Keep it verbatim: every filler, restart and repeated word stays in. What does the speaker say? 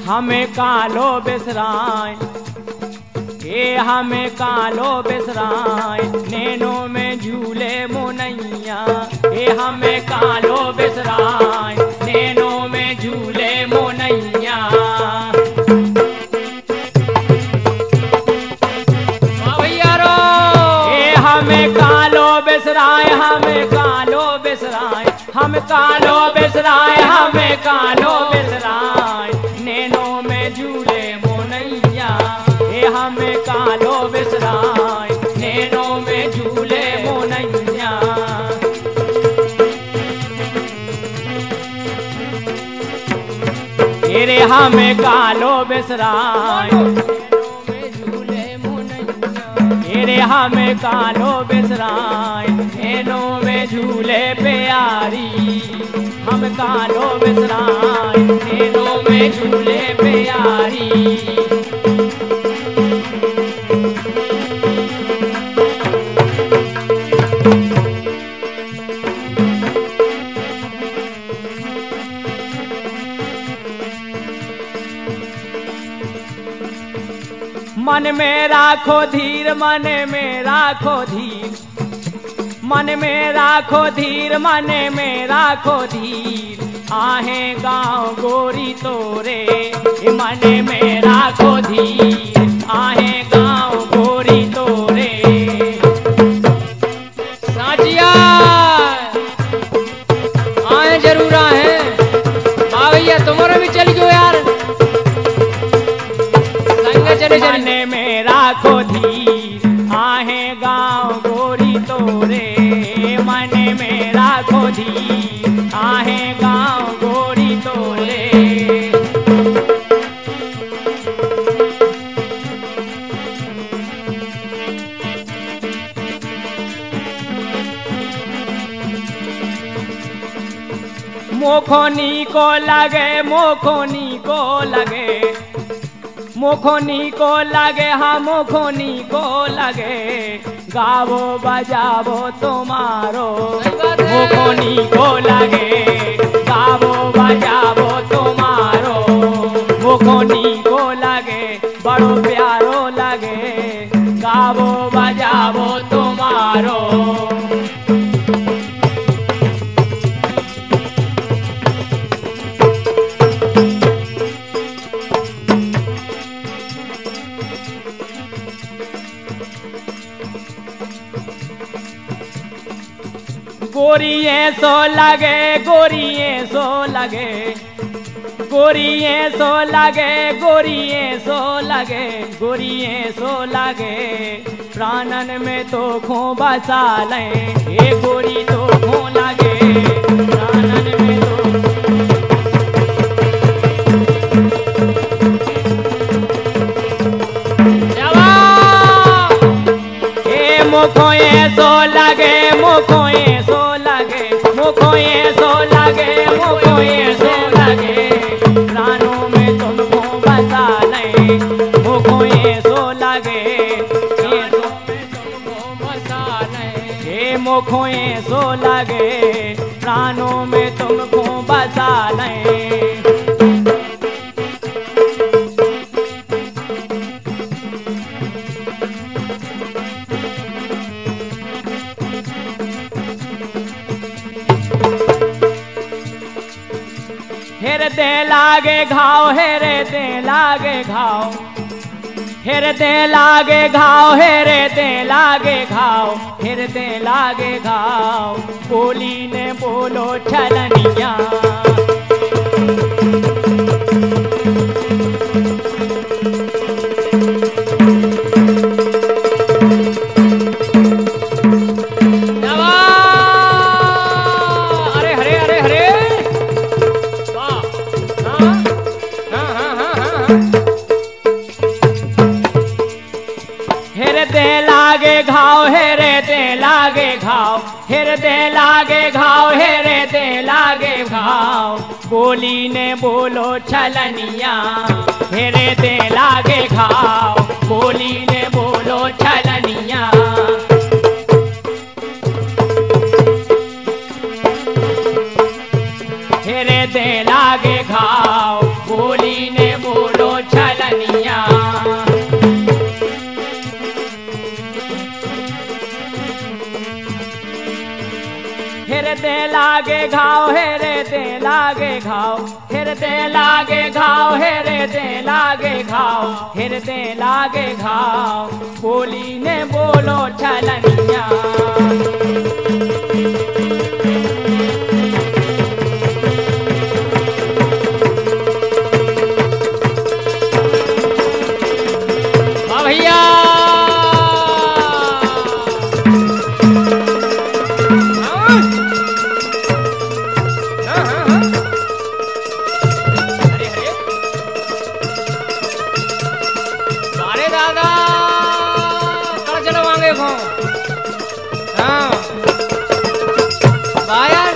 हमें कालो बिसराए, ए हमें कालो बिसराए, नैनो में झूले मोनैया, ए हमें कालो बिसराए, नैनो में झूले मोनैया। ए हमें कालो बिसराए, हमें कालो बिसराए, हम कालो बिसराए, हमें कालो बिसराए, नैनो में झूले मोनैया, ए हमें कालो बिसराए, नैनो में झूले मोनैया। रे हमें कालो बिसराए, रे हमें कालो बिसराए, नैनो में झूले प्यारी, हम कालो बिसराए, नैनो में झूले प्यारी। मन में राखो धीर, मन में राखो धीर, मन में राखो धीर, मन में राखो धीर, आहे गाँव गोरी तोरे, मन में राखो धीर, आहे गाँव गोरी तोरे। साजिया आए जरूर आए, आ भैया तुम्हारा भी चल गयो यार, चले चले में राखो धीर, आहे गाँव गोरी तोरे, मन में राखो धीर, आहे गाँव गोरी तोरे। मोखोनी को लगे, मोखोनी को लगे, मोखोनी को लगे, हाँ मोखोनी को लगे, गावो बजावो तुम्हारो, मोखोनी को लगे, गावो बजावो तुम्हारो, मोखोनी को लगे, बड़ो प्यारो लगे, गावो बजावो तुम्हारो। गोरिये सो लगे, गोरिये सो लगे, गोरिये सो लगे, गोरिये सो लगे, गोरिये सो लगे, प्राणन में तो खो बसा ले, ए गोरी तो खो लगे, प्राणन में तो। ए मुखोए सो लगे, मुखोए सो लगे, मुखोए सो लगे, मुखोए सो लगे, प्राणों में तुमको बसा ले, मुखोए सो लगे, प्राणों में तुमको बसा ले, ए मुखोए सो लगे, प्राणों में तुमको बसा ले। हृदय लागे घाव, हृदय लागे घाव, हृदय लागे घाव, हृदय लागे घाव, हृदय लागे घाव, बोली ने बोलो छलनिया। हृदय लागे घाव, हृदय लागे घाव, हृदय लागे घाव, हृदय लागे घाव, बोली ने बोलो छलनिया, हृदय लागे घाव, बोली ने बोलो छलनिया। हृदय लागे घाव, बोली ने बोलो हृदय लागे घाव हृदय लागे घाव हृदय लागे घाव हृदय लागे घाव हृदय लागे घाव बोली ने बोलो छलनिया भैया हाँ, बाया